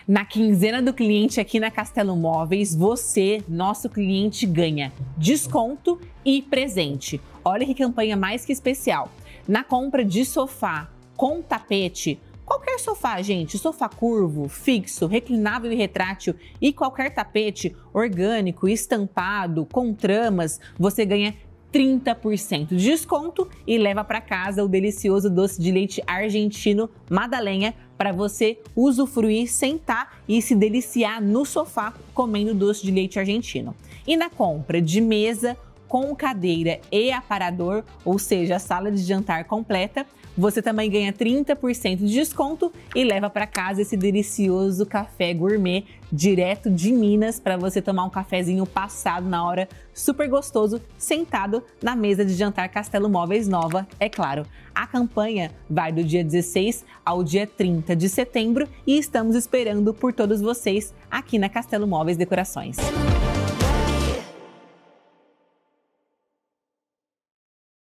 Na quinzena do cliente aqui na Castelo Móveis, você, nosso cliente, ganha desconto e presente. Olha que campanha mais que especial. Na compra de sofá com tapete, qualquer sofá, gente, sofá curvo, fixo, reclinável e retrátil e qualquer tapete orgânico, estampado, com tramas, você ganha 30% de desconto e leva para casa o delicioso doce de leite argentino Madalena para você usufruir, sentar e se deliciar no sofá comendo doce de leite argentino. E na compra de mesa com cadeira e aparador, ou seja, a sala de jantar completa, você também ganha 30% de desconto e leva para casa esse delicioso café gourmet direto de Minas para você tomar um cafezinho passado na hora, super gostoso, sentado na mesa de jantar Castelo Móveis Nova, é claro. A campanha vai do dia 16 ao dia 30 de setembro e estamos esperando por todos vocês aqui na Castelo Móveis Decorações.